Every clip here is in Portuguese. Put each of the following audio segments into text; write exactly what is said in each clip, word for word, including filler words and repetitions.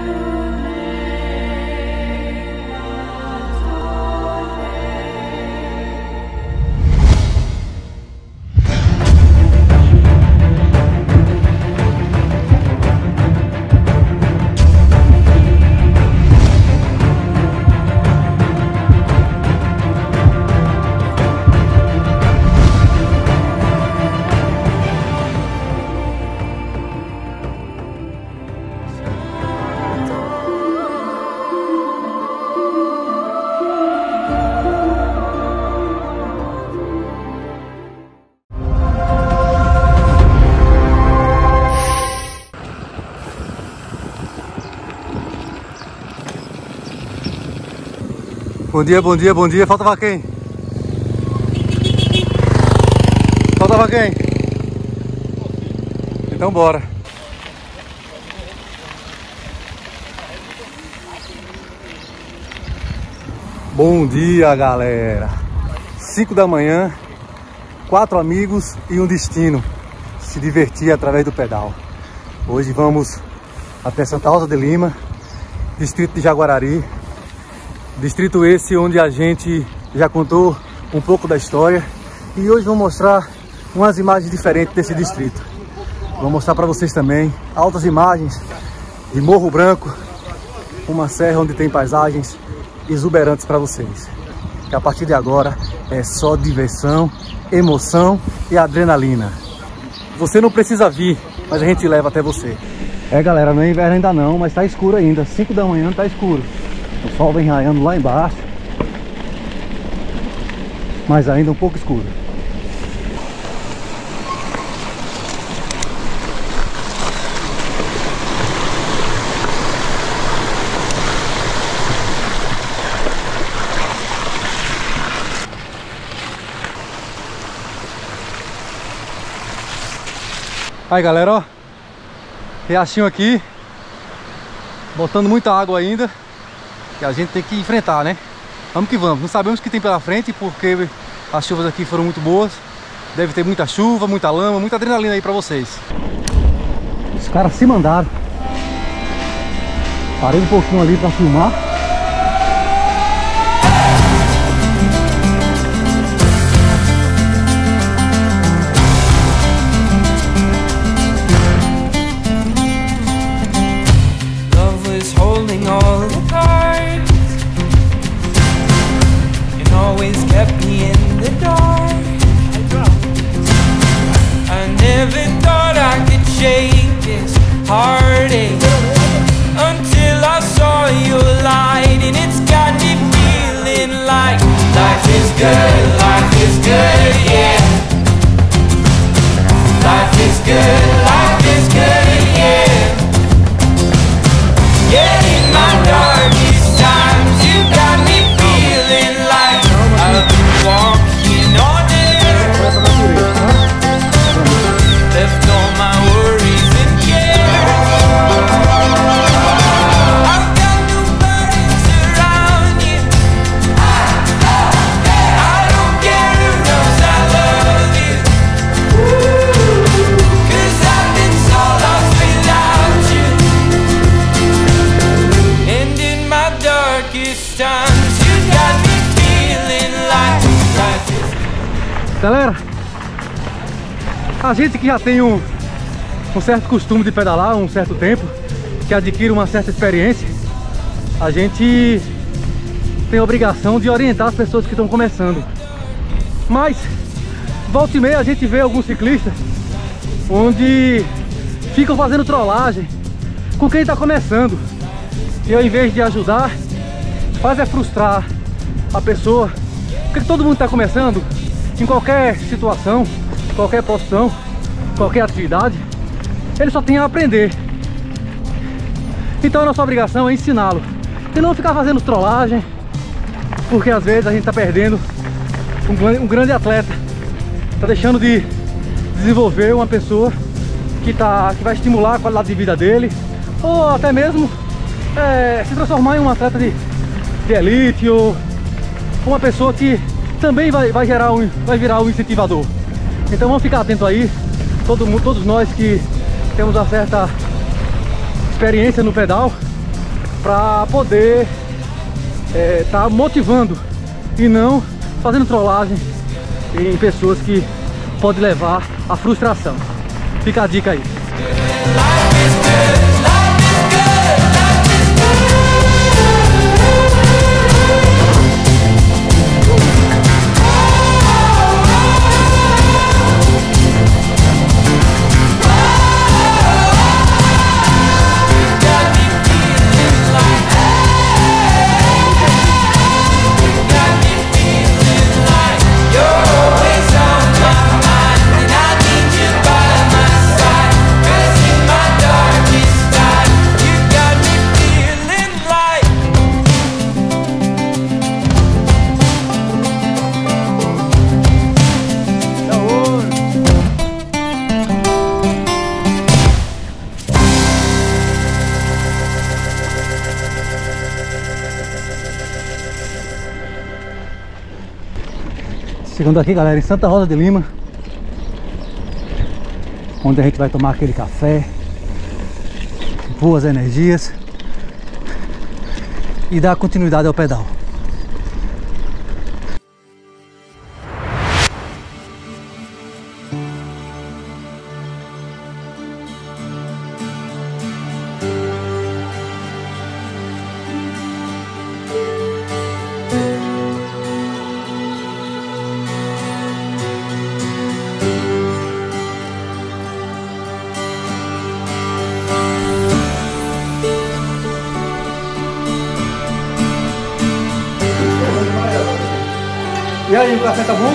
Bom dia, bom dia, bom dia. Faltava quem? Faltava quem? Então bora. Bom dia, galera. cinco da manhã, quatro amigos e um destino: se divertir através do pedal. Hoje vamos até Santa Rosa de Lima, distrito de Jaguarari. Distrito esse onde a gente já contou um pouco da história. E hoje vou mostrar umas imagens diferentes desse distrito. Vou mostrar para vocês também altas imagens de Morro Branco, uma serra onde tem paisagens exuberantes para vocês. Que a partir de agora é só diversão, emoção e adrenalina. Você não precisa vir, mas a gente leva até você. É, galera, não é inverno ainda não, mas tá escuro ainda. cinco da manhã tá escuro. O sol vem raiando lá embaixo, mas ainda um pouco escuro. Aí, galera, ó, riachinho aqui, botando muita água ainda, que a gente tem que enfrentar, né? Vamos que vamos. Não sabemos o que tem pela frente, porque as chuvas aqui foram muito boas. Deve ter muita chuva, muita lama, muita adrenalina aí pra vocês. Os caras se mandaram. Parei um pouquinho ali pra filmar. Love was holding all the cards and always kept me in the dark. I never thought I could shake this heartache until I saw your light, and it's got me feeling like life is good, life is good, yeah. Life is good, life is good, yeah. Yeah, in my darkest times you got me feeling like I've been walking on air, left all my worries and cares. I've got nobody around you. I don't care who knows I love you, 'cause I've been so lost without you. And in my darkest times you got me feeling like life is. Galera, a gente que já tem um, um certo costume de pedalar, um certo tempo, que adquire uma certa experiência, a gente tem a obrigação de orientar as pessoas que estão começando. Mas, volta e meia, a gente vê alguns ciclistas onde ficam fazendo trollagem com quem está começando. E ao invés de ajudar, faz é frustrar a pessoa. Porque todo mundo está começando em qualquer situação, qualquer profissão, qualquer atividade, ele só tem a aprender. Então a nossa obrigação é ensiná-lo e não ficar fazendo trollagem, porque às vezes a gente está perdendo um, um grande atleta, está deixando de desenvolver uma pessoa que, tá, que vai estimular a qualidade de vida dele, ou até mesmo é, se transformar em um atleta de, de elite, ou uma pessoa que também vai, vai, gerar um, vai virar um incentivador. Então vamos ficar atento aí, todo mundo, todos nós que temos uma certa experiência no pedal, para poder é, tá motivando e não fazendo trollagem em pessoas que pode levar à frustração. Fica a dica aí. Chegando aqui, galera, em Santa Rosa de Lima, onde a gente vai tomar aquele café, boas energias e dar continuidade ao pedal. E aí, o café tá bom?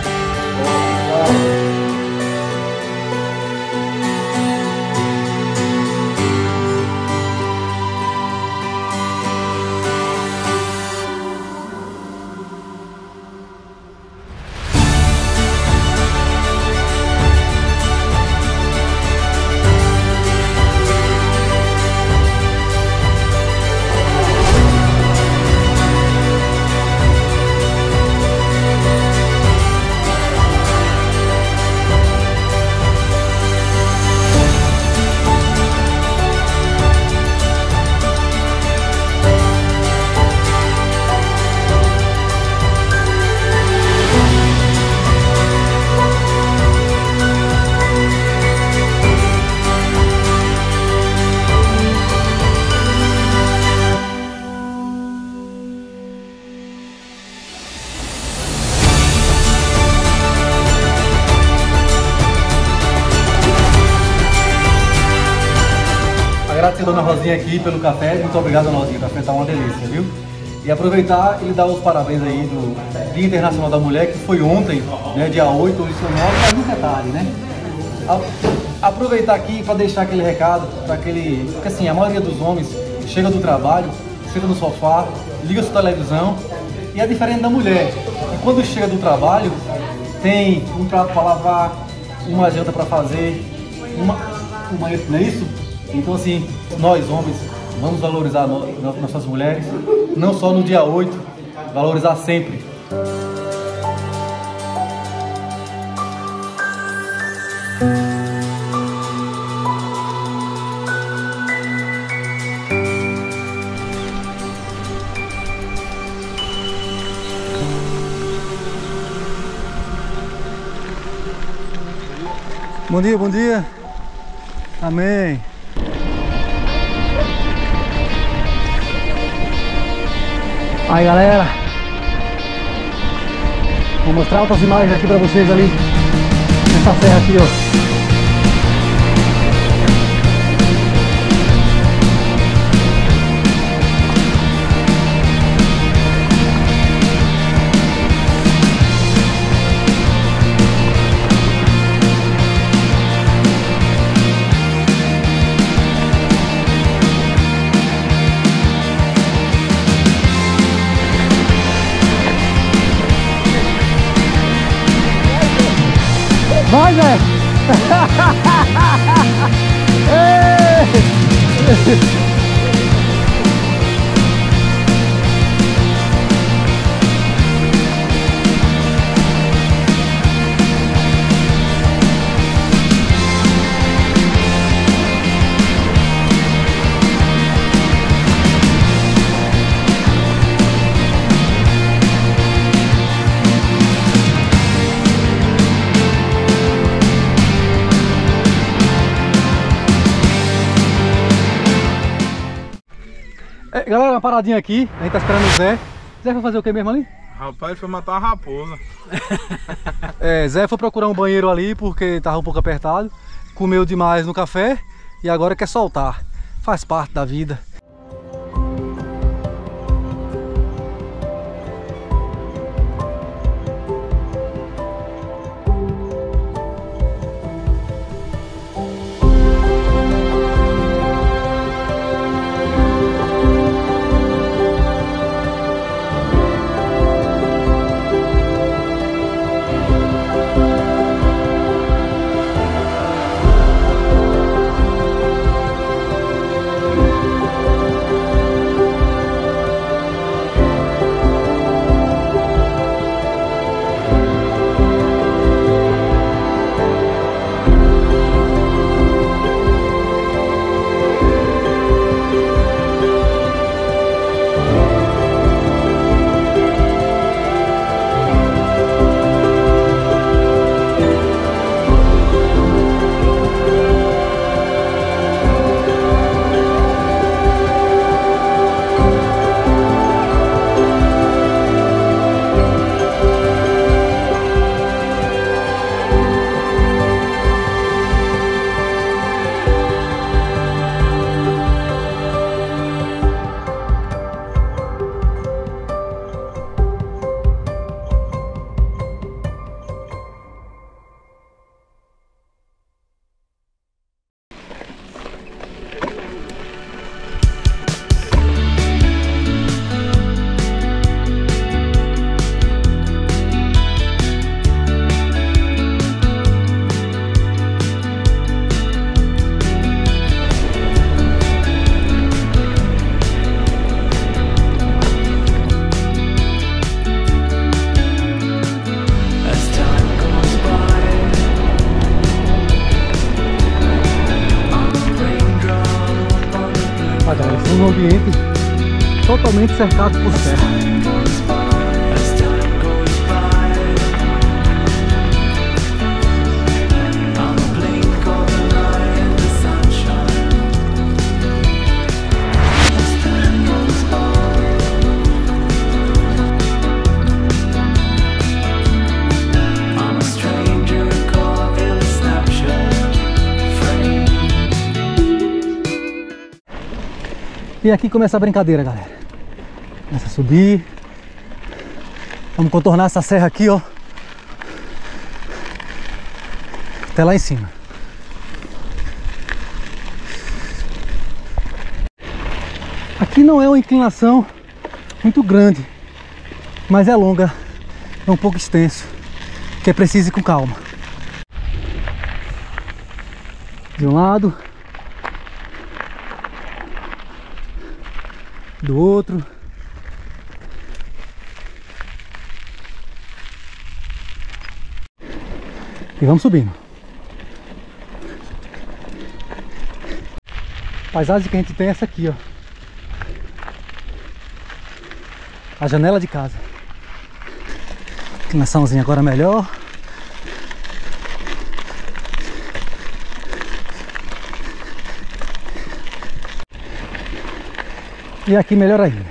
Agradecer a Dona Rosinha aqui pelo café, muito obrigado, Dona Rosinha, o café tá uma delícia, viu? E aproveitar e dar os parabéns aí do Dia Internacional da Mulher, que foi ontem, né, dia oito, hoje são nove, mas nunca é tarde, né? Aproveitar aqui para deixar aquele recado para aquele... Porque assim, a maioria dos homens chega do trabalho, senta no sofá, liga sua televisão, e é diferente da mulher. E quando chega do trabalho, tem um prato para lavar, uma janta para fazer, uma, uma... não é isso? Então assim, nós homens, vamos valorizar no, nossas mulheres, não só no dia oito, valorizar sempre. Bom dia, bom dia. Amém. Aí, galera, vou mostrar outras imagens aqui pra vocês ali nessa serra aqui, ó. Vai, Zé! É, galera, uma paradinha aqui. A gente tá esperando o Zé. Zé foi fazer o que mesmo ali? Rapaz, ele foi matar uma raposa. É, Zé foi procurar um banheiro ali porque tava um pouco apertado. Comeu demais no café e agora quer soltar. Faz parte da vida. Um ambiente totalmente cercado por serra. E aqui começa a brincadeira, galera. Começa a subir. Vamos contornar essa serra aqui, ó. Até lá em cima. Aqui não é uma inclinação muito grande, mas é longa, é um pouco extenso, que é preciso ir com calma. De um lado, do outro. E vamos subindo. A paisagem que a gente tem é essa aqui, ó. A janela de casa. Inclinaçãozinha agora melhor. E aqui melhor ainda.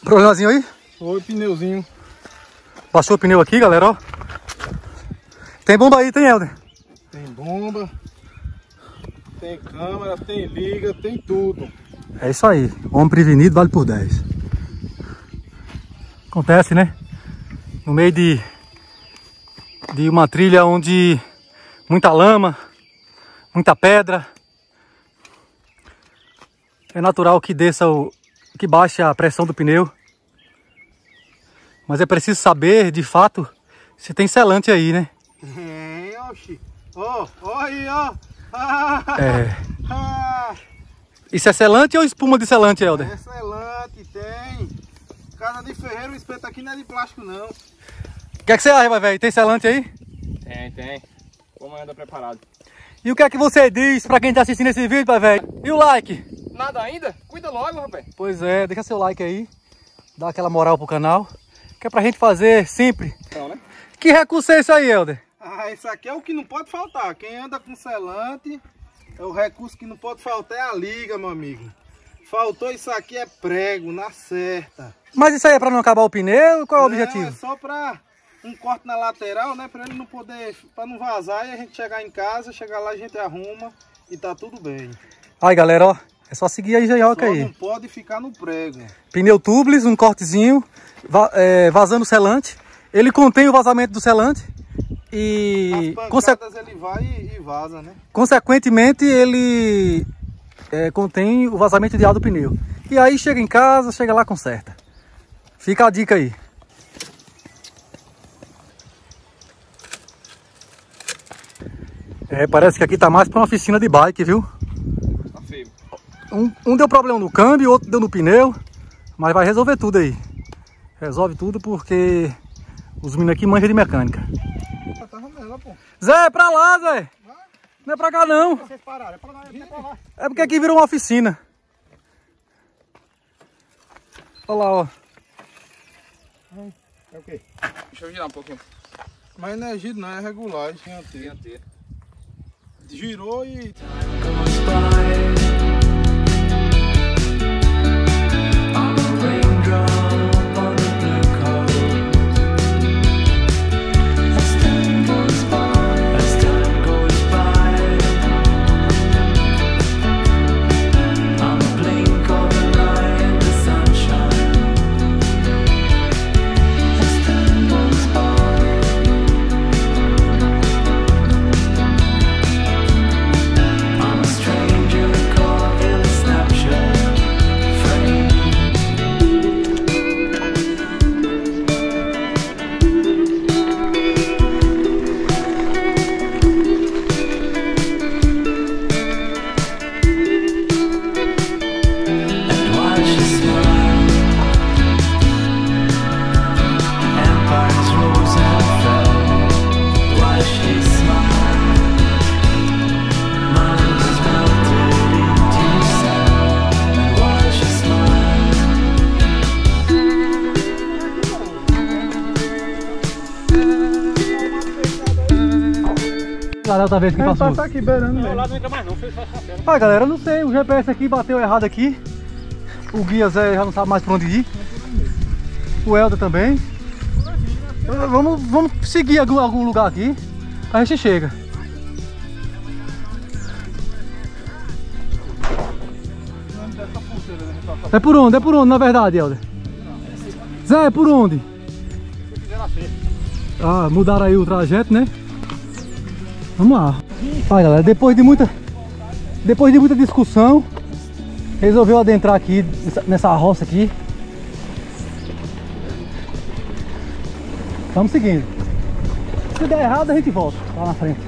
Problemazinho aí? Foi pneuzinho. Baixou o pneu aqui, galera, ó. Tem bomba aí, tem, Helder? Tem bomba. Tem câmera, tem liga, tem tudo. É isso aí. Homem prevenido vale por dez. Acontece, né? No meio de, de uma trilha onde muita lama, muita pedra. É natural que desça o, que baixe a pressão do pneu. Mas é preciso saber, de fato, se tem selante aí, né? É, oxi. Ó, ó aí, ó. Ah, É. ah. Isso é selante ou espuma de selante, Helder? É selante, tem. Casa de ferreiro, o espeto aqui não é de plástico, não. O que é que você acha, velho? Tem selante aí? Tem, tem. Como anda preparado. E o que é que você diz pra quem tá assistindo esse vídeo, velho? E o like? Nada ainda? Cuida logo, rapaz. Pois é, deixa seu like aí. Dá aquela moral pro canal. Que é pra gente fazer sempre. Então, né? Que recurso é esse aí, Helder? Ah, isso aqui é o que não pode faltar. Quem anda com selante, é o recurso que não pode faltar é a liga, meu amigo. Faltou isso aqui é prego, na certa. Mas isso aí é pra não acabar o pneu? Qual é o Não, objetivo? é só pra um corte na lateral, né? Pra ele não poder, pra não vazar e a gente chegar em casa, chegar lá a gente arruma e tá tudo bem. Aí, galera, ó. É só seguir a engenhoca Só aí. não pode ficar no prego. Pneu tubeless, um cortezinho, va é, vazando o selante. Ele contém o vazamento do selante. E As conse pancadas ele vai e, e vaza, né? consequentemente ele é, contém o vazamento de ar do pneu. E aí chega em casa, chega lá, conserta. Fica a dica aí. É, parece que aqui tá mais pra uma oficina de bike, viu? Tá feio. Um, um deu problema no câmbio, outro deu no pneu. Mas vai resolver tudo aí. Resolve tudo porque os meninos aqui manjam de mecânica. Tá nela, pô. Zé, é pra lá, Zé. Não é pra cá, não. Vocês pararam, é pra lá, é pra lá. É porque aqui virou uma oficina. Olha lá, ó. É o quê? Deixa eu girar um pouquinho. Mas não é giro, não, é regular, dianteiro. Girou e... Galera, outra vez que passou. Passar aqui beirando, Meu né? lado não entra mais não, foi só essa pedra. Ah, galera, eu não sei, o G P S aqui bateu errado aqui. O guia Zé já não sabe mais pra onde ir. O Helder também. Ah, Vamos, vamos seguir algum, algum lugar aqui. A gente chega. É por onde? É por onde, na verdade, Helder? Zé, é por onde? Ah, mudaram aí o trajeto, né? Vamos lá. Olha, galera, depois de muita depois de muita discussão, resolveu adentrar aqui nessa, nessa roça aqui. Vamos seguindo. Se der errado, a gente volta lá na frente.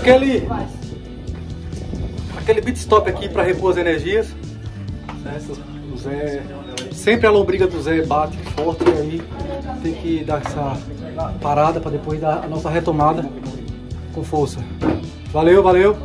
Aquele, aquele pit stop aqui para repor as energias, certo? O Zé, sempre a lombriga do Zé bate forte e aí tem que dar essa parada para depois dar a nossa retomada com força. Valeu, valeu!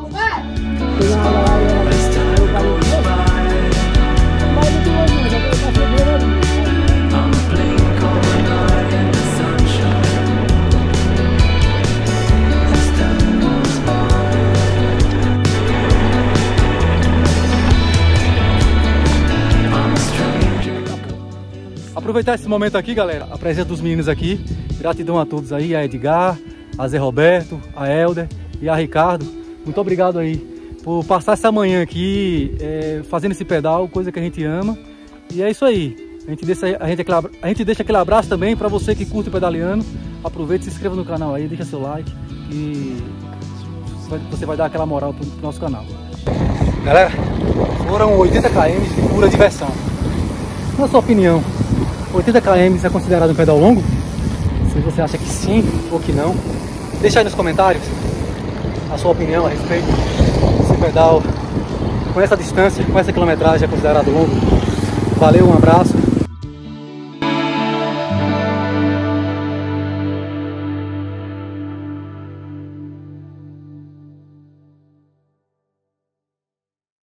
Aproveitar esse momento aqui, galera, a presença dos meninos aqui. Gratidão a todos aí, a Edgar, a Zé Roberto, a Helder e a Ricardo. Muito obrigado aí por passar essa manhã aqui é, fazendo esse pedal, coisa que a gente ama. E é isso aí. A gente deixa, a gente, a gente deixa aquele abraço também para você que curte o pedaleando. Aproveite, se inscreva no canal aí, deixa seu like e você vai dar aquela moral pro nosso canal. Galera, foram oitenta quilômetros de pura diversão. Na sua opinião, oitenta quilômetros é considerado um pedal longo? Se você acha que sim ou que não, deixa aí nos comentários a sua opinião a respeito. Esse pedal com essa distância, com essa quilometragem é considerado longo. Valeu, um abraço.